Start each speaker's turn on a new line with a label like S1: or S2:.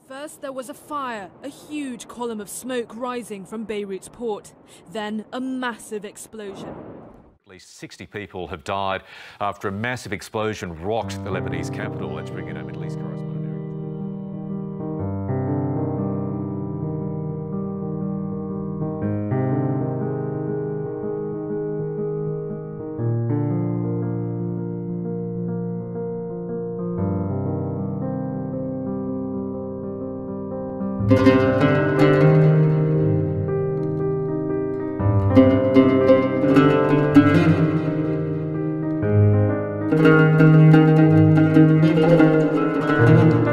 S1: First, there was a fire, a huge column of smoke rising from Beirut's port. Then, a massive explosion.
S2: At least 60 people have died after a massive explosion rocked the Lebanese capital. Let's bring in our Middle East correspondent.
S3: Eric.